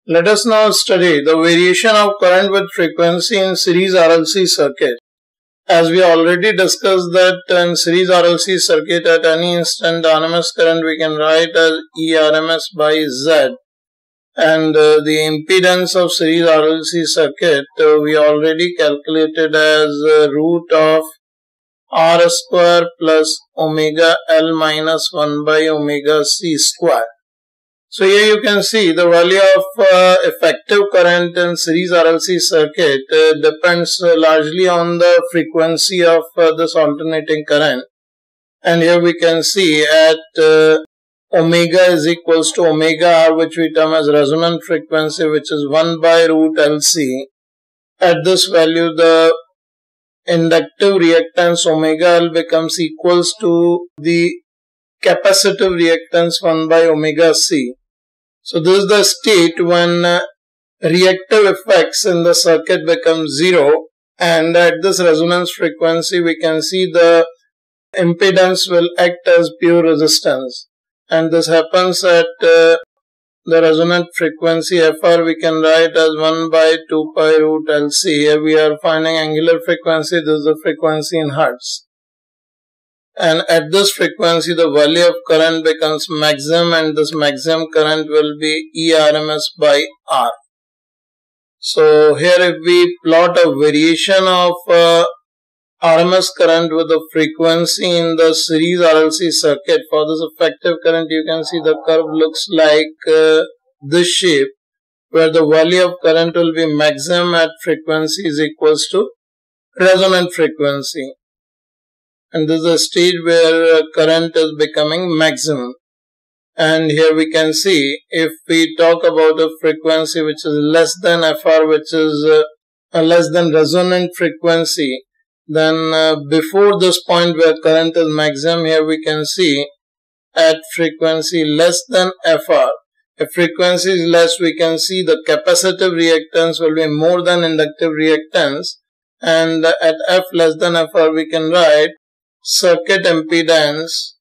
Let us now study the variation of current with frequency in series RLC circuit. As we already discussed that in series RLC circuit at any instant RMS current we can write as E RMS by Z. And the impedance of series RLC circuit we already calculated as root of R square plus omega L minus 1 by omega C square. So here you can see the value of effective current in series RLC circuit depends largely on the frequency of this alternating current. And here we can see at omega is equals to omega R, which we term as resonant frequency, which is 1 by root LC. At this value the inductive reactance omega L becomes equals to the capacitive reactance 1 by omega C. So this is the state when reactive effects in the circuit become zero, and at this resonance frequency we can see the impedance will act as pure resistance, and this happens at the resonant frequency FR we can write as 1 by 2 pi root LC. Here we are finding angular frequency, this is the frequency in Hertz. And at this frequency the value of current becomes maximum, and this maximum current will be E RMS by R. So here if we plot a variation of RMS current with the frequency in the series RLC circuit for this effective current, you can see the curve looks like this shape, where the value of current will be maximum at frequency is equals to resonant frequency. And this is a stage where current is becoming maximum. And here we can see if we talk about a frequency which is less than FR, which is less than resonant frequency, then before this point where current is maximum, here we can see at frequency less than FR. If frequency is less, we can see the capacitive reactance will be more than inductive reactance, and at F less than FR we can write circuit impedance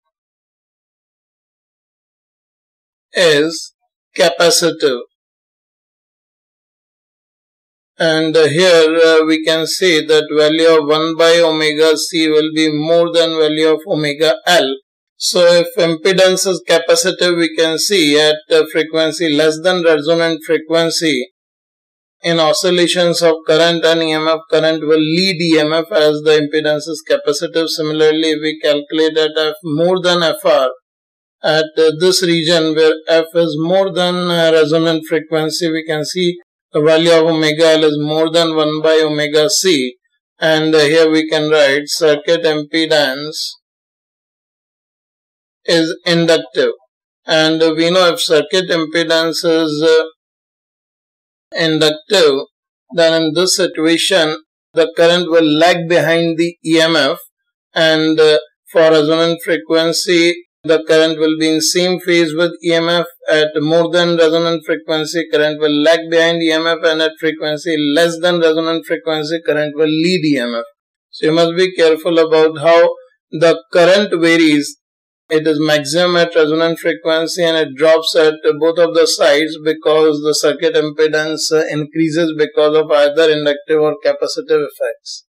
is capacitive. And here we can say that value of 1 by omega C will be more than value of omega L. So if impedance is capacitive, we can see at frequency less than resonant frequency, in oscillations of current and EMF, current will lead EMF as the impedance is capacitive. Similarly, if we calculate at F more than FR, at this region where F is more than resonant frequency, we can see the value of omega L is more than 1 by omega C. And here we can write circuit impedance is inductive. And we know if circuit impedance is inductive, then in this situation the current will lag behind the EMF, and for resonant frequency the current will be in same phase with EMF. At more than resonant frequency current will lag behind EMF, and at frequency less than resonant frequency current will lead EMF. So you must be careful about how the current varies. It is maximum at resonant frequency and it drops at both of the sides because the circuit impedance increases because of either inductive or capacitive effects.